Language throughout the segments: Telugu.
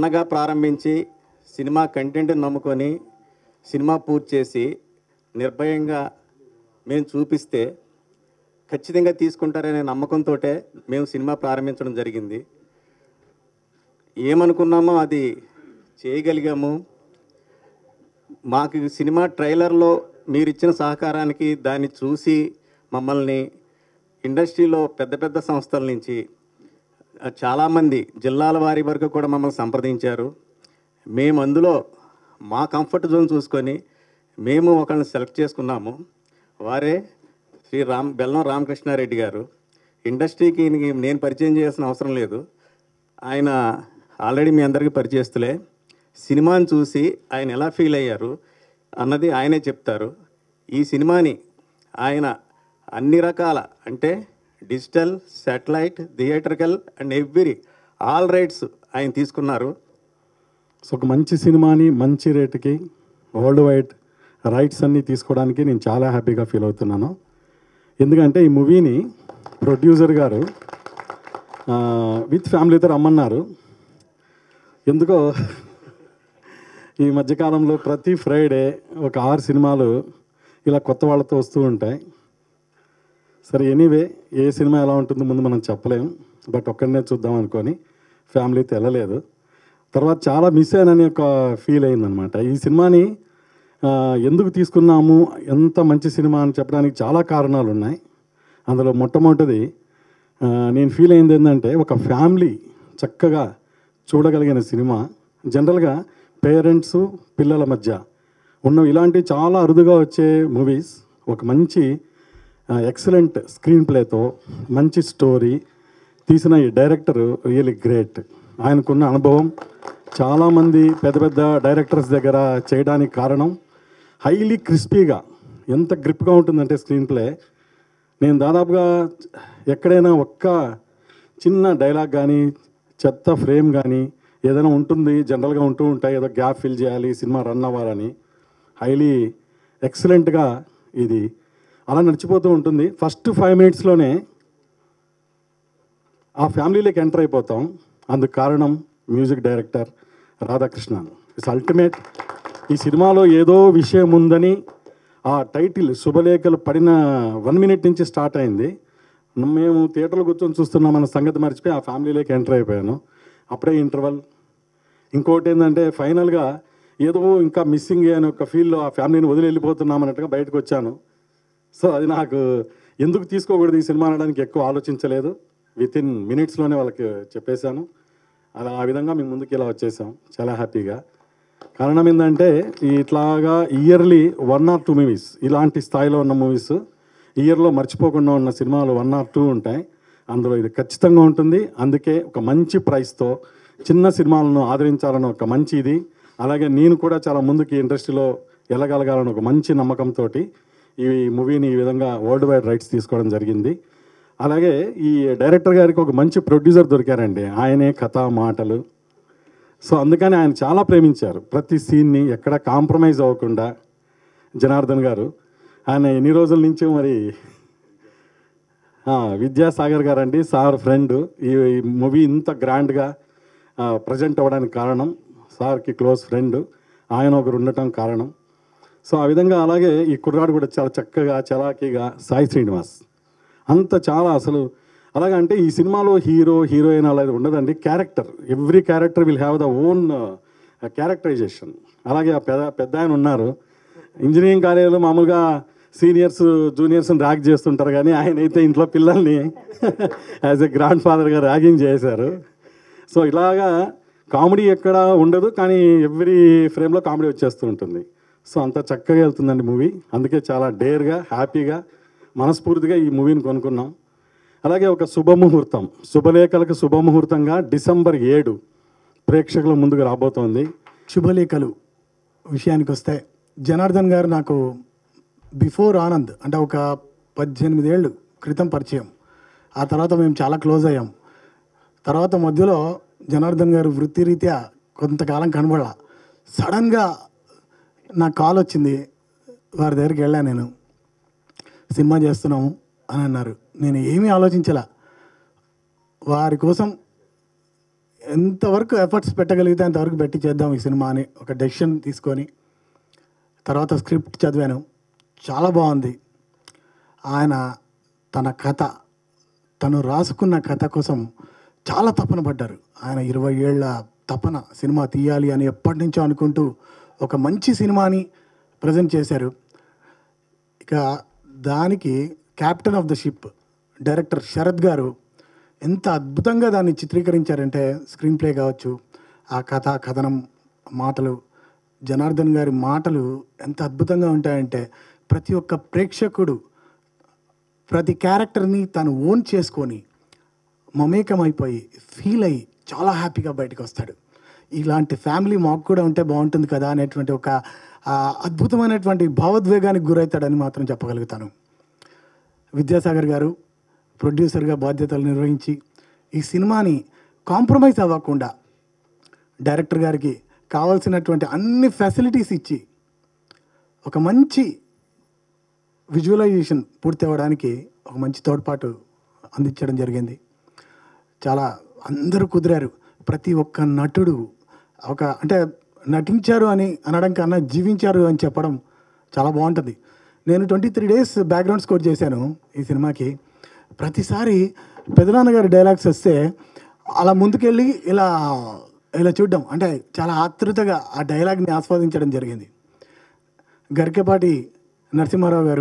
చిన్నగా ప్రారంభించి సినిమా కంటెంట్ నమ్ముకొని సినిమా పూర్తి చేసి నిర్భయంగా మేము చూపిస్తే ఖచ్చితంగా తీసుకుంటారనే నమ్మకంతో మేము సినిమా ప్రారంభించడం జరిగింది. ఏమనుకున్నామో అది చేయగలిగాము. మాకు సినిమా ట్రైలర్లో మీరు ఇచ్చిన సహకారానికి దాన్ని చూసి మమ్మల్ని ఇండస్ట్రీలో పెద్ద పెద్ద సంస్థల నుంచి చాలామంది జిల్లాల వారి వరకు కూడా మమ్మల్ని సంప్రదించారు. మేము అందులో మా కంఫర్ట్ జోన్ చూసుకొని మేము ఒకరిని సెలెక్ట్ చేసుకున్నాము. వారే శ్రీ బెల్లం రామకృష్ణారెడ్డి గారు. ఇండస్ట్రీకి నేను పరిచయం చేయాల్సిన అవసరం లేదు, ఆయన ఆల్రెడీ మీ అందరికీ పరిచయస్తులే. సినిమాని చూసి ఆయన ఎలా ఫీల్ అయ్యారు అన్నది ఆయనే చెప్తారు. ఈ సినిమాని ఆయన అన్ని రకాల అంటే digital, satellite, theatrical and all rights ఆయన తీసుకున్నారు. సో ఒక మంచి సినిమాని మంచి రేటుకి వరల్డ్ వైడ్ రైట్స్ అన్నీ తీసుకోవడానికి నేను చాలా హ్యాపీగా ఫీల్ అవుతున్నాను. ఎందుకంటే ఈ మూవీని ప్రొడ్యూసర్ గారు విత్ ఫ్యామిలీతో రమ్మన్నారు. ఎందుకో ఈ మధ్యకాలంలో ప్రతి ఫ్రైడే ఒక 6 సినిమాలు ఇలా కొత్త వాళ్ళతో వస్తూ ఉంటాయి. సరే ఎనీవే ఏ సినిమా ఎలా ఉంటుందో ముందు మనం చెప్పలేము, బట్ ఒక్కడనే చూద్దాం అనుకొని ఫ్యామిలీతో వెళ్ళలేదు. తర్వాత చాలా మిస్ అయ్యానని ఒక ఫీల్ అయిందనమాట. ఈ సినిమాని ఎందుకు తీసుకున్నాము, ఎంత మంచి సినిమా అని చెప్పడానికి చాలా కారణాలు ఉన్నాయి. అందులో మొట్టమొదటిది నేను ఫీల్ అయింది ఏంటంటే ఒక ఫ్యామిలీ చక్కగా చూడగలిగిన సినిమా. జనరల్గా పేరెంట్స్ పిల్లల మధ్య ఉన్న ఇలాంటి చాలా అరుదుగా వచ్చే మూవీస్ ఒక మంచి ఎక్సలెంట్ స్క్రీన్ ప్లేతో మంచి స్టోరీ తీసిన ఈ డైరెక్టర్ రియల్లీ గ్రేట్. ఆయనకున్న అనుభవం చాలామంది పెద్ద పెద్ద డైరెక్టర్స్ దగ్గర చేయడానికి కారణం హైలీ క్రిస్పీగా ఎంత గ్రిప్గా ఉంటుందంటే స్క్రీన్ ప్లే. నేను దాదాపుగా ఎక్కడైనా ఒక్క చిన్న డైలాగ్ కానీ చెత్త ఫ్రేమ్ కానీ ఏదైనా ఉంటుంది, జనరల్గా ఉంటూ ఉంటాయి, ఏదో గ్యాప్ ఫిల్ చేయాలి సినిమా రన్ అవ్వాలని. హైలీ ఎక్సలెంట్గా ఇది అలా నడిచిపోతూ ఉంటుంది. ఫస్ట్ 5 మినిట్స్లోనే ఆ ఫ్యామిలీలోకి ఎంటర్ అయిపోతాం. అందుకు కారణం music director Radhakrishnan. It's ultimate. ఈ సినిమాలో ఏదో విషయం ఉందని ఆ టైటిల్ శుభలేఖలు పడిన 1 మినిట్ నుంచి స్టార్ట్ అయింది. మేము థియేటర్లో కూర్చొని చూస్తున్నాం అన్న సంగతి మర్చిపోయి ఆ ఫ్యామిలీలోకి ఎంటర్ అయిపోయాను. అప్పుడే ఇంటర్వల్. ఇంకోటి ఏంటంటే ఫైనల్గా ఏదో ఇంకా మిస్సింగ్ అనే ఒక ఫీల్లో ఆ ఫ్యామిలీని వదిలి వెళ్ళిపోతున్నాం అన్నట్టుగా బయటకు వచ్చాను. సో అది నాకు ఎందుకు తీసుకోకూడదు ఈ సినిమా అనడానికి ఎక్కువ ఆలోచించలేదు. వితిన్ మినిట్స్లోనే వాళ్ళకి చెప్పేశాను. అలా ఆ విధంగా మేము ముందుకు ఇలా వచ్చేసాం చాలా హ్యాపీగా. కారణం ఏంటంటే ఇట్లాగా ఇయర్లీ 1 or 2 మూవీస్, ఇలాంటి స్థాయిలో ఉన్న మూవీస్ ఇయర్లో మర్చిపోకుండా ఉన్న సినిమాలు 1 or 2 ఉంటాయి. అందులో ఇది ఖచ్చితంగా ఉంటుంది. అందుకే ఒక మంచి ప్రైస్తో చిన్న సినిమాలను ఆదరించాలని ఒక మంచి ఇది. అలాగే నేను కూడా చాలా ముందుకి ఇండస్ట్రీలో వెళ్ళగలగాలని ఒక మంచి నమ్మకంతో ఈ మూవీని ఈ విధంగా వరల్డ్ వైడ్ రైట్స్ తీసుకోవడం జరిగింది. అలాగే ఈ డైరెక్టర్ గారికి ఒక మంచి ప్రొడ్యూసర్ దొరికారండి. ఆయనే కథ మాటలు. సో అందుకని ఆయన చాలా ప్రేమించారు ప్రతి సీన్ని, ఎక్కడ కాంప్రమైజ్ అవ్వకుండా. జనార్దన్ గారు ఆయన ఎన్ని రోజుల నుంచి మరి విద్యాసాగర్ గారు అండి, సార్ ఫ్రెండ్. ఈ మూవీ ఇంత గ్రాండ్గా ప్రజెంట్ అవ్వడానికి కారణం సార్కి క్లోజ్ ఫ్రెండ్, ఆయన ఒకరు ఉండటం కారణం. సో ఆ విధంగా అలాగే ఈ కుర్రాడు కూడా చాలా చక్కగా చలాకీగా సాయి శ్రీనివాస్ అంత చాలా అసలు అలాగే అంటే ఈ సినిమాలో హీరో హీరోయిన్ అలా ఉండదండి. Character, every character will have the own characterization. అలాగే ఆ పెద్ద ఆయన ఉన్నారు. ఇంజనీరింగ్ కాలేజీలో మామూలుగా సీనియర్స్ జూనియర్స్ని ర్యాగ్ చేస్తుంటారు, కానీ ఆయన అయితే ఇంట్లో పిల్లల్ని యాజ్ ఎ గ్రాండ్ ఫాదర్గా ర్యాగింగ్ చేశారు. సో ఇలాగా కామెడీ ఎక్కడ ఉండదు, కానీ ఎవ్రీ ఫ్రేమ్లో కామెడీ వచ్చేస్తూ ఉంటుంది. సో అంత చక్కగా వెళ్తుందండి మూవీ. అందుకే చాలా డేర్గా హ్యాపీగా మనస్ఫూర్తిగా ఈ మూవీని కొనుక్కున్నాం. అలాగే ఒక శుభముహూర్తం, శుభలేఖలకు శుభముహూర్తంగా December 7 ప్రేక్షకుల ముందుకు రాబోతోంది. శుభలేఖలు విషయానికి వస్తే జనార్దన్ గారు నాకు బిఫోర్ ఆనంద్ అంటే ఒక 18 ఏళ్ళు క్రితం పరిచయం. ఆ తర్వాత మేము చాలా క్లోజ్ అయ్యాం. తర్వాత మధ్యలో జనార్దన్ గారు వృత్తిరీత్యా కొంతకాలం కనబడాల. సడన్గా నాకు కాల్ వచ్చింది. వారి దగ్గరికి వెళ్ళా. నేను సినిమా చేస్తున్నాము అని అన్నారు. నేను ఏమీ ఆలోచించలే. వారి కోసం ఎంతవరకు ఎఫర్ట్స్ పెట్టగలిగితే అంతవరకు పెట్టి చేద్దాం ఈ సినిమా అని ఒక డెసిషన్ తీసుకొని తర్వాత స్క్రిప్ట్ చదివాను. చాలా బాగుంది. ఆయన తన కథ, తను రాసుకున్న కథ కోసం చాలా తపన పడ్డారు. ఆయన 20 ఏళ్ల తపన సినిమా తీయాలి అని ఎప్పటి నుంచో అనుకుంటూ ఒక మంచి సినిమాని ప్రజెంట్ చేశారు. ఇక దానికి captain of the ship director Sarath garu ఎంత అద్భుతంగా దాన్ని చిత్రీకరించారంటే స్క్రీన్ ప్లే కావచ్చు, ఆ కథ కథనం, మాటలు, జనార్దన్ గారి మాటలు ఎంత అద్భుతంగా ఉంటాయంటే ప్రతి ఒక్క ప్రేక్షకుడు ప్రతి క్యారెక్టర్ని తను ఓన్ చేసుకొని మమేకమైపోయి ఫీల్ అయ్యి చాలా హ్యాపీగా బయటకు వస్తాడు. ఇలాంటి ఫ్యామిలీ మాకు కూడా ఉంటే బాగుంటుంది కదా అనేటువంటి ఒక అద్భుతమైనటువంటి భావోద్వేగానికి గురవుతాడని మాత్రం చెప్పగలుగుతాను. విద్యాసాగర్ గారు ప్రొడ్యూసర్గా బాధ్యతలు నిర్వహించి ఈ సినిమాని కాంప్రమైజ్ అవ్వకుండా డైరెక్టర్ గారికి కావాల్సినటువంటి అన్ని ఫెసిలిటీస్ ఇచ్చి ఒక మంచి విజువలైజేషన్ పూర్తి అవ్వడానికి ఒక మంచి తోడ్పాటు అందించడం జరిగింది. చాలా అందరూ కుదిరారు. ప్రతి ఒక్క నటుడు అంటే నటించారు అని అనడం కన్నా జీవించారు అని చెప్పడం చాలా బాగుంటుంది. నేను 23 days బ్యాక్గ్రౌండ్ స్కోర్ చేశాను ఈ సినిమాకి. ప్రతిసారి పెదనాన్నగారి డైలాగ్స్ వస్తే అలా ముందుకెళ్ళి ఇలా చూడడం, అంటే చాలా ఆతృతగా ఆ డైలాగ్ని ఆస్వాదించడం జరిగింది. గరికెపాటి నరసింహారావు గారు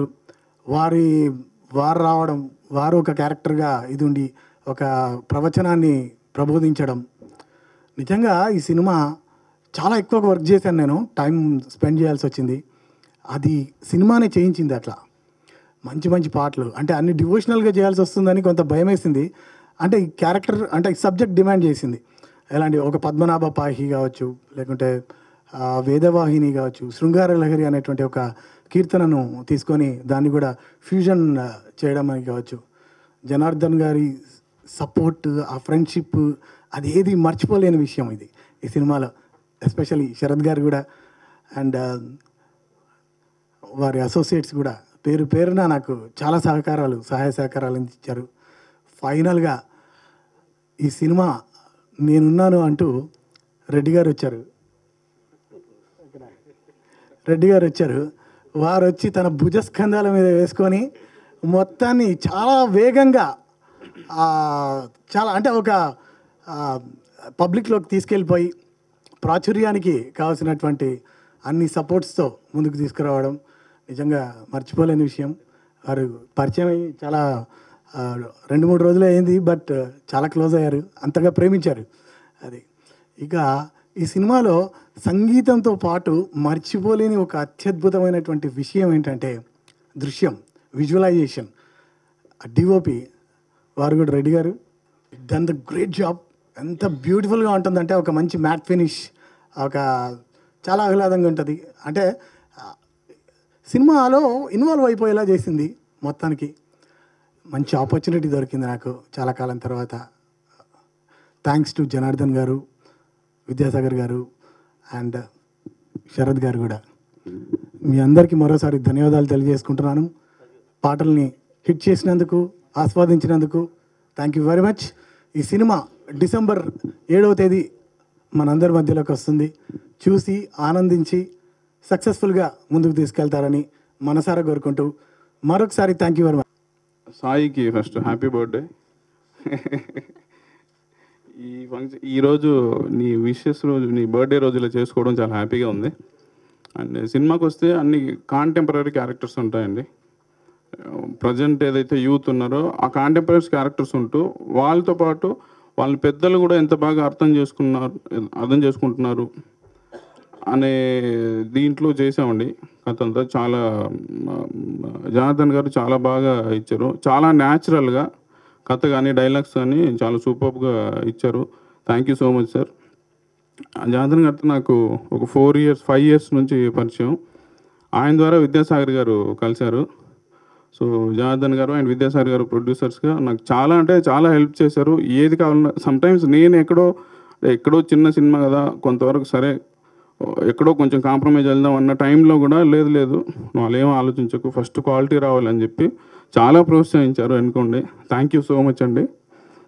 వారు రావడం, వారు ఒక క్యారెక్టర్గా ఇది ఉండి ఒక ప్రవచనాన్ని ప్రబోధించడం. నిజంగా ఈ సినిమా చాలా ఎక్కువగా వర్క్ చేశాను, నేను టైం స్పెండ్ చేయాల్సి వచ్చింది. అది సినిమానే చేయించింది. అట్లా మంచి మంచి పాటలు, అంటే అన్ని డివోషనల్గా చేయాల్సి వస్తుందని కొంత భయం వేసింది. అంటే ఈ క్యారెక్టర్ అంటే ఈ సబ్జెక్ట్ డిమాండ్ చేసింది. ఎలాంటి ఒక పద్మనాభ పాహి కావచ్చు, లేకుంటే వేదవాహిని కావచ్చు, శృంగార లహరి అనేటువంటి ఒక కీర్తనను తీసుకొని దాన్ని కూడా ఫ్యూజన్ చేయడం అని కావచ్చు. జనార్దన్ గారి సపోర్ట్, ఆ ఫ్రెండ్షిప్, అది ఏది మర్చిపోలేని విషయం ఇది ఈ సినిమాలో. ఎస్పెషల్లీ శరత్ గారు కూడా అండ్ వారి అసోసియేట్స్ కూడా పేరున నాకు చాలా సహాయ సహకారాలు అందించారు. ఫైనల్గా ఈ సినిమా నేనున్నాను అంటూ రెడ్డి గారు వచ్చారు. వారు వచ్చి తన భుజస్కంధాల మీద వేసుకొని మొత్తాన్ని చాలా వేగంగా చాలా అంటే ఒక పబ్లిక్లోకి తీసుకెళ్ళిపోయి ప్రాచుర్యానికి కావాల్సినటువంటి అన్ని సపోర్ట్స్తో ముందుకు తీసుకురావడం నిజంగా మర్చిపోలేని విషయం. వారు పరిచయం అయ్యి చాలా 2-3 రోజులే అయింది, బట్ చాలా క్లోజ్ అయ్యారు, అంతగా ప్రేమించారు. అది ఇక ఈ సినిమాలో సంగీతంతో పాటు మర్చిపోలేని ఒక అత్యద్భుతమైనటువంటి విషయం ఏంటంటే దృశ్యం, విజువలైజేషన్. డిఓపి వారు కూడా రెడ్డి గారు డన్ ద గ్రేట్ జాబ్. ఎంత బ్యూటిఫుల్గా ఉంటుందంటే ఒక మంచి మ్యాట్ ఫినిష్, ఒక చాలా ఆహ్లాదంగా ఉంటుంది. అంటే సినిమాలో ఇన్వాల్వ్ అయిపోయేలా చేసింది. మొత్తానికి మంచి ఆపర్చునిటీ దొరికింది నాకు చాలా కాలం తర్వాత. థ్యాంక్స్ టు జనార్దన్ గారు, విద్యాసాగర్ గారు అండ్ శరత్ గారు కూడా. మీ అందరికీ మరోసారి ధన్యవాదాలు తెలియజేసుకుంటున్నాను. పాటల్ని హిట్ చేసినందుకు, ఆస్వాదించినందుకు థ్యాంక్ యూ వెరీ మచ్. ఈ సినిమా December 7వ తేదీ మనందరి మధ్యలోకి వస్తుంది. చూసి ఆనందించి సక్సెస్ఫుల్గా ముందుకు తీసుకెళ్తారని మనసారా కోరుకుంటూ మరొకసారి థ్యాంక్ యూ వెరీ మచ్. సాయికి ఫస్ట్ హ్యాపీ బర్త్డే. ఈ ఫంక్షన్ ఈరోజు నీ విషెస్ రోజు, నీ బర్త్డే రోజులో చేసుకోవడం చాలా హ్యాపీగా ఉంది. అండ్ సినిమాకి వస్తే అన్ని కాంటెంపరీ క్యారెక్టర్స్ ఉంటాయండి. ప్రజెంట్ ఏదైతే యూత్ ఉన్నారో ఆ కాంటెంపరీ క్యారెక్టర్స్ ఉంటూ వాళ్ళతో పాటు వాళ్ళ పెద్దలు కూడా ఎంత బాగా అర్థం చేసుకుంటున్నారు అనే దీంట్లో చేసామండి కథ అంతా. చాలా జనార్దన్ గారు చాలా బాగా ఇచ్చారు. చాలా న్యాచురల్గా కథ కానీ డైలాగ్స్ కానీ చాలా సూపర్గా ఇచ్చారు. Thank you so much sir. Janardhan గారితో నాకు ఒక 5 years నుంచి పరిచయం. ఆయన ద్వారా విద్యాసాగర్ గారు కలిశారు. సో జనార్దన్ గారు అండ్ విద్యాసాగర్ గారు ప్రొడ్యూసర్స్గా నాకు చాలా అంటే చాలా హెల్ప్ చేశారు. ఏది కావాలన్నా సమ్టైమ్స్ నేను ఎక్కడో చిన్న సినిమా కదా, కొంతవరకు సరే ఎక్కడో కొంచెం కాంప్రమైజ్ వెళ్దాం అన్న టైంలో కూడా లేదు వాళ్ళు ఏమో ఆలోచించకు, ఫస్ట్ క్వాలిటీ రావాలని చెప్పి చాలా ప్రోత్సహించారు అనుకోండి. థ్యాంక్ యూ సో మచ్ అండి.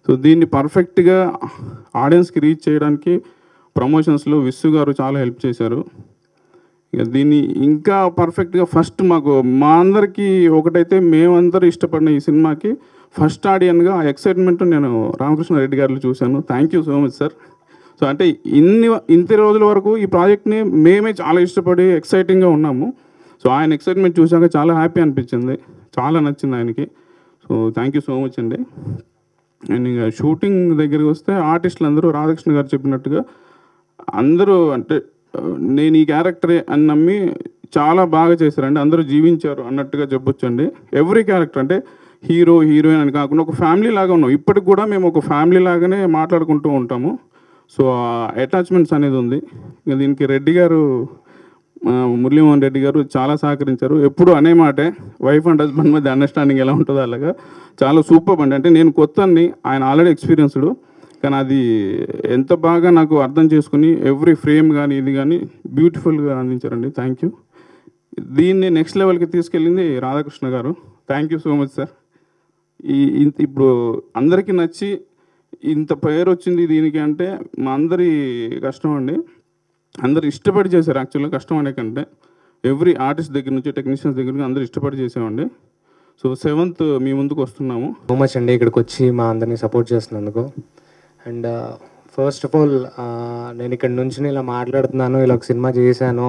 సో దీన్ని పర్ఫెక్ట్గా ఆడియన్స్కి రీచ్ చేయడానికి ప్రమోషన్స్లో విస్సు గారు చాలా హెల్ప్ చేశారు. ఇక దీన్ని ఇంకా పర్ఫెక్ట్గా ఫస్ట్ మా అందరికీ ఒకటైతే మేమందరూ ఇష్టపడిన ఈ సినిమాకి ఫస్ట్ ఆడియన్గా ఆ ఎక్సైట్మెంట్ నేను రామకృష్ణారెడ్డి గారిలో చూశాను. Thank you so much sir. So అంటే ఇంత రోజుల వరకు ఈ ప్రాజెక్ట్ని మేమే చాలా ఇష్టపడి ఎక్సైటింగ్గా ఉన్నాము. సో ఆయన ఎక్సైట్మెంట్ చూశాక చాలా హ్యాపీ అనిపించింది, చాలా నచ్చింది ఆయనకి. So thank you so much అండి. అండ్ ఇంకా షూటింగ్ దగ్గరికి వస్తే ఆర్టిస్టులు అందరూ రాధాకృష్ణ గారు చెప్పినట్టుగా అందరూ అంటే నేను ఈ క్యారెక్టరే అని నమ్మి చాలా బాగా చేశారండి. అందరూ జీవించారు అన్నట్టుగా చెప్పొచ్చండి. ఎవ్రీ క్యారెక్టర్ అంటే హీరో హీరోయిన్ అని కాకుండా ఒక ఫ్యామిలీ లాగా ఉన్నాం. ఇప్పటికి కూడా మేము ఒక ఫ్యామిలీ లాగానే మాట్లాడుకుంటూ ఉంటాము. సో అటాచ్మెంట్స్ అనేది ఉంది. ఇంకా దీనికి రెడ్డి గారు, మురళీమోహన్ రెడ్డి గారు చాలా సహకరించారు. ఎప్పుడు అనే మాటే వైఫ్ అండ్ హస్బెండ్ మధ్య అండర్స్టాండింగ్ ఎలా ఉంటుందో అలాగా చాలా సూపర్ అండి. అంటే నేను కొత్తని, ఆయన ఆల్రెడీ ఎక్స్పీరియన్స్డ్, కానీ అది ఎంత బాగా నాకు అర్థం చేసుకుని ఎవ్రీ ఫ్రేమ్ కానీ ఇది కానీ బ్యూటిఫుల్గా అందించారండి. Thank you. దీన్ని నెక్స్ట్ లెవెల్కి తీసుకెళ్ళింది Radhakrishna garu. Thank you so much sir. ఇప్పుడు అందరికీ నచ్చి ఇంత పేరు వచ్చింది దీనికి అంటే మా అందరి కష్టం అండి. అందరు ఇష్టపడి చేశారు. యాక్చువల్గా కష్టం అనే కంటే ఎవ్రీ ఆర్టిస్ట్ దగ్గర నుంచి టెక్నీషియన్స్ దగ్గర నుంచి అందరూ ఇష్టపడి చేసామండి. సో 7th మీ ముందుకు వస్తున్నాము. సో మచ్ అండి ఇక్కడికి వచ్చి మా అందరినీ సపోర్ట్ చేస్తున్నందుకు. అండ్ ఫస్ట్ ఆఫ్ ఆల్ నేను ఇక్కడ నుంచి ఇలా మాట్లాడుతున్నాను, ఇలా ఒక సినిమా చేశాను,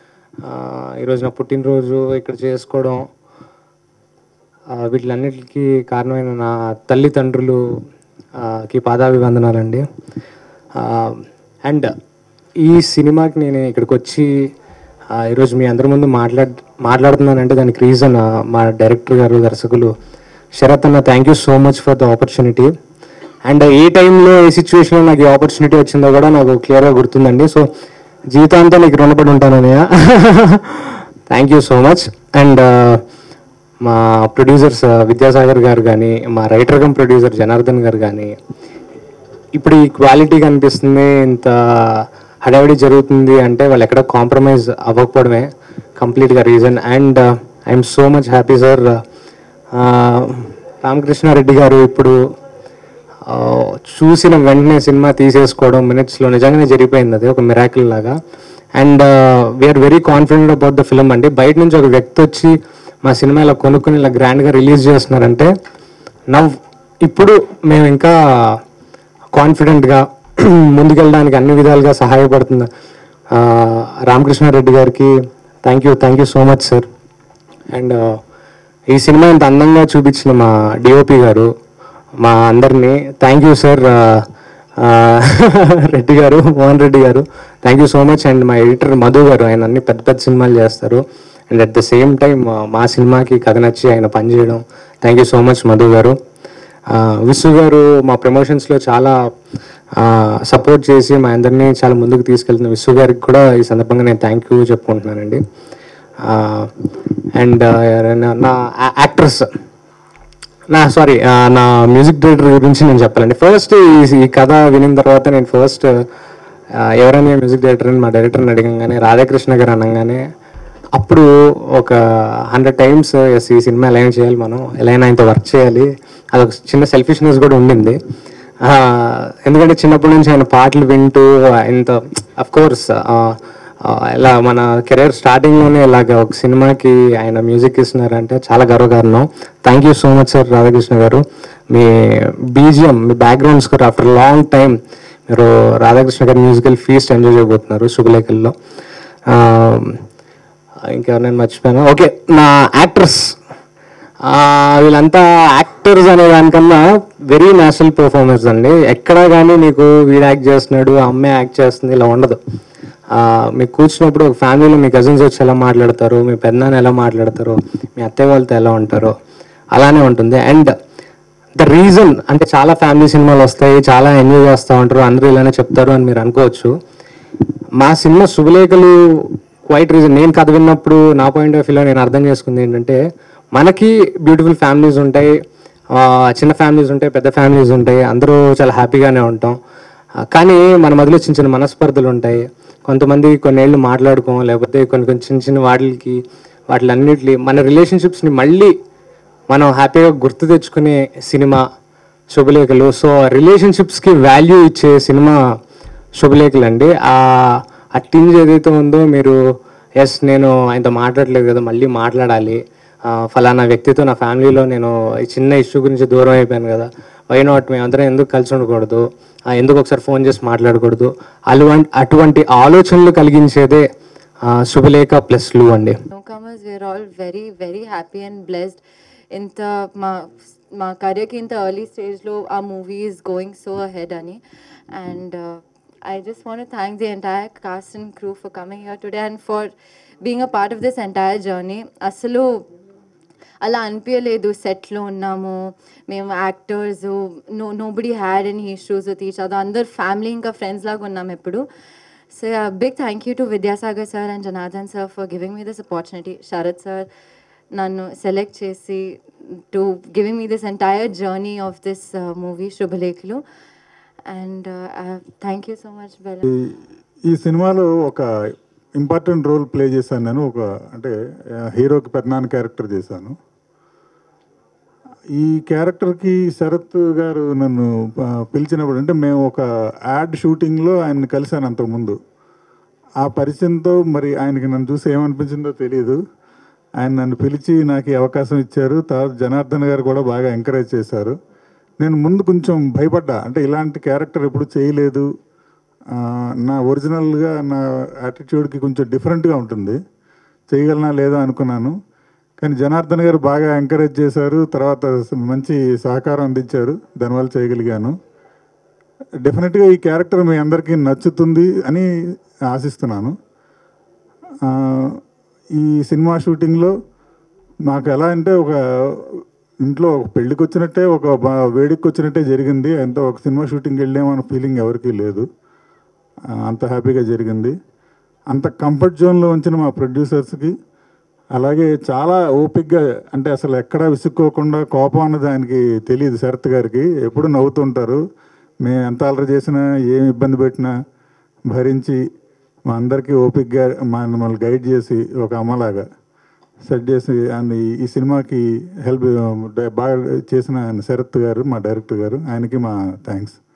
ఈరోజు నా పుట్టినరోజు ఇక్కడ చేసుకోవడం, వీటిలన్నిటికీ కారణమైన నా తల్లిదండ్రులుకి పాదాభివందనాలండి. అండ్ ఈ సినిమాకి నేను ఇక్కడికి వచ్చి ఈరోజు మీ అందరి ముందు మాట్లాడుతున్నానంటే దానికి రీజన్ మా డైరెక్టర్ గారు, దర్శకులు శరత్ అన్న. Thank you so much for the opportunity. And ఏ టైంలో ఏ సిచ్యువేషన్లో నాకు ఈ ఆపర్చునిటీ వచ్చిందో కూడా నాకు క్లియర్గా గుర్తుందండి. సో జీవితాంతం నీకు రుణపడి ఉంటానన్నయ్య. Thank you so much. And మా ప్రొడ్యూసర్స్ విద్యాసాగర్ గారు కానీ, మా రైటర్ కమ్ ప్రొడ్యూసర్ జనార్దన్ గారు కానీ, ఇప్పుడు ఈ క్వాలిటీ కనిపిస్తుంది, ఇంత హడావిడి జరుగుతుంది అంటే వాళ్ళు ఎక్కడ కాంప్రమైజ్ అవ్వకపోవడమే కంప్లీట్గా reason. And I'm so much happy sir. Ramakrishna Reddy garu ఇప్పుడు చూసిన వెంటనే సినిమా తీసేసుకోవడం మినిట్స్లో నిజంగానే జరిగిపోయింది, అది ఒక మిరాకిల్ లాగా. And we're very confident about the film అండి. బయట నుంచి ఒక వ్యక్తి వచ్చి మా సినిమా ఇలా కొనుక్కొని ఇలా గ్రాండ్గా రిలీజ్ చేస్తున్నారంటే ఇప్పుడు మేము ఇంకా కాన్ఫిడెంట్గా ముందుకెళ్ళడానికి అన్ని విధాలుగా సహాయపడుతుంది రామకృష్ణారెడ్డి గారికి. Thank you so much sir. And ఈ సినిమా ఇంత అందంగా చూపించిన మా డిఓపి గారు, మా అందరినీ థ్యాంక్ యూ సార్. రెడ్డి గారు, Mohan Reddy garu, thank you so much. And మా ఎడిటర్ మధు గారు, ఆయన అన్ని పెద్ద పెద్ద సినిమాలు చేస్తారు. And at the same time మా సినిమాకి కథ నచ్చి ఆయన పనిచేయడం, thank you so much Madhu garu. Visu గారు మా ప్రమోషన్స్లో చాలా సపోర్ట్ చేసి మా అందరినీ చాలా ముందుకు తీసుకెళ్తున్న విసు గారికి కూడా ఈ సందర్భంగా నేను థ్యాంక్ యూ చెప్పుకుంటున్నానండి. అండ్ నా యాక్టర్స్, నా మ్యూజిక్ డైరెక్టర్ గురించి నేను చెప్పాలండి. ఫస్ట్ ఈ కథ వినిన తర్వాత నేను ఫస్ట్ ఎవరైనా మ్యూజిక్ డైరెక్టర్ అని మా డైరెక్టర్ని అడగంగానే రాధాకృష్ణ గారు అనగానే అప్పుడు ఒక 100 times ఎస్ ఈ సినిమా ఎలా అయినా చేయాలి, మనం ఎలా అయినా ఆయనతో వర్క్ చేయాలి, అదొక చిన్న సెల్ఫిష్నెస్ కూడా ఉండింది. ఎందుకంటే చిన్నప్పటి నుంచి ఆయన పాటలు వింటూ ఇంత అఫ్కోర్స్ ఇలా మన కెరీర్ స్టార్టింగ్లోనే ఇలాగ ఒక సినిమాకి ఆయన మ్యూజిక్ ఇస్తున్నారంటే చాలా గర్వకారణం. Thank you so much sir Radhakrishna garu. మీ బీజిఎం, మీ background score after long time మీరు రాధాకృష్ణ గారి మ్యూజికల్ ఫీస్ట్ ఎంజాయ్ చేయబోతున్నారు శుభలేఖల్లో. ఇంకెవరు మర్చిపోయాను. ఓకే, నా యాక్టర్స్ వీళ్ళంతా యాక్టర్స్ అనే దానికన్నా వెరీ నేచురల్ పర్ఫార్మెన్స్ అండి. ఎక్కడా కానీ నీకు వీడు యాక్ట్ చేస్తున్నాడు, అమ్మాయి యాక్ట్ చేస్తుంది ఇలా ఉండదు. మీకు కూర్చున్నప్పుడు ఒక ఫ్యామిలీలో మీ కజిన్స్ వచ్చి ఎలా మాట్లాడతారు, మీ పెద్దనాన్న ఎలా మాట్లాడతారు, మీ అత్తయ్య వాళ్ళతో ఎలా ఉంటారో అలానే ఉంటుంది. అండ్ ద రీజన్ అంటే చాలా ఫ్యామిలీ సినిమాలు వస్తాయి, చాలా ఎంజాయ్ చేస్తూ ఉంటారు, అందరూ ఇలానే చెప్తారు అని మీరు అనుకోవచ్చు. మా సినిమా శుభలేఖలు క్వైట్ రీజన్. నేను కథ విన్నప్పుడు నా పాయింట్ ఆఫ్ వ్యూలో నేను అర్థం చేసుకుంది ఏంటంటే, మనకి బ్యూటిఫుల్ ఫ్యామిలీస్ ఉంటాయి, చిన్న ఫ్యామిలీస్ ఉంటాయి, పెద్ద ఫ్యామిలీస్ ఉంటాయి, అందరూ చాలా హ్యాపీగానే ఉంటాం. కానీ మన మధ్యలో చిన్న చిన్న మనస్పర్ధలు ఉంటాయి. కొంతమంది కొన్నేళ్ళు మాట్లాడుకోం, లేకపోతే కొన్ని చిన్న చిన్న వాటిలన్నిటి మన రిలేషన్షిప్స్ని మళ్ళీ మనం హ్యాపీగా గుర్తు తెచ్చుకునే సినిమా శుభలేఖలు. సో రిలేషన్షిప్స్కి వాల్యూ ఇచ్చే సినిమా శుభలేఖలు అండి. ఆ టీమ్స్ ఏదైతే ఉందో మీరు ఎస్ నేను ఆయనతో మాట్లాడలేదు కదా, మళ్ళీ మాట్లాడాలి, ఫలానా వ్యక్తితో నా ఫ్యామిలీలో నేను ఈ చిన్న ఇష్యూ గురించి దూరం అయిపోయాను కదా, వై నాట్ మేమందరం ఎందుకు కలిసి ఉండకూడదు, ఎందుకు ఒకసారి ఫోన్ చేసి మాట్లాడకూడదు, అటువంటి ఆలోచనలు కలిగించేదే శుభలేఖ ప్లస్ లు అండి. Newcomers, we're all very, very happy and blessed. ఇంత మా career కి ఇంత early stage లో our movie is going so ahead అని. And I just want to thank the entire cast and crew for coming here today and for being a part of this entire journey. అసలు అలా అనిపించలేదు సెట్లో ఉన్నాము మేము actors, nobody had any issues with each other, అందరు ఫ్యామిలీ ఇంకా ఫ్రెండ్స్ లాగా ఉన్నాము ఎప్పుడు. So big thank you to Vidyasagar sir and Janardhan sir for giving me this opportunity. Sarath sir నన్ను సెలెక్ట్ చేసి to giving me this entire journey of this movie Subhalekhalu. And thank you so much bell. ఈ సినిమాలో ఒక ఇంపార్టెంట్ రోల్ ప్లే చేశాను నేను. అంటే హీరోకి పెద్దనాన్న క్యారెక్టర్ చేశాను. ఈ క్యారెక్టర్కి శరత్ గారు నన్ను పిలిచినప్పుడు, అంటే మేము ఒక యాడ్ షూటింగ్లో ఆయన్ని కలిశాను అంతకుముందు. ఆ పరిచయంతో మరి ఆయనకి నన్ను చూసి ఏమనిపించిందో తెలియదు, ఆయన నన్ను పిలిచి నాకు ఈ అవకాశం ఇచ్చారు. తర్వాత జనార్దన్ గారు కూడా బాగా ఎంకరేజ్ చేశారు. నేను ముందు కొంచెం భయపడ్డా, అంటే ఇలాంటి క్యారెక్టర్ ఎప్పుడు చేయలేదు, నా ఒరిజినల్గా నా యాటిట్యూడ్కి కొంచెం డిఫరెంట్గా ఉంటుంది, చేయగలనా లేదా అనుకున్నాను. కానీ జనార్దన్ గారు బాగా ఎంకరేజ్ చేశారు, తర్వాత మంచి సహకారం అందించారు, దానివల్ల చేయగలిగాను. డెఫినెట్గా ఈ క్యారెక్టర్ మీ అందరికీ నచ్చుతుంది అని ఆశిస్తున్నాను. ఈ సినిమా షూటింగ్లో నాకు ఎలా అంటే ఒక ఇంట్లో ఒక పెళ్ళికి వచ్చినట్టే, ఒక వేడికి వచ్చినట్టే జరిగింది. ఎంతో ఒక సినిమా షూటింగ్కి వెళ్ళామన్న ఫీలింగ్ ఎవరికీ లేదు. అంత హ్యాపీగా జరిగింది. అంత కంఫర్ట్ జోన్లో ఉంచిన మా ప్రొడ్యూసర్స్కి, అలాగే చాలా ఓపిక్గా, అంటే అసలు ఎక్కడా విసుక్కోకుండా, కోపం అన్నది ఆయనకి తెలియదు శరత్ గారికి, ఎప్పుడు నవ్వుతుంటారు. మేము ఎంత అలరి చేసినా ఏమి ఇబ్బంది పెట్టినా భరించి మా అందరికీ ఓపిక్గా మమ్మల్ని గైడ్ చేసి ఒక అమ్మలాగా సెట్ చేసి ఆయన ఈ సినిమాకి హెల్ప్ బాగా చేసిన ఆయన శరత్ గారు, మా డైరెక్టర్ గారు, ఆయనకి మా థ్యాంక్స్.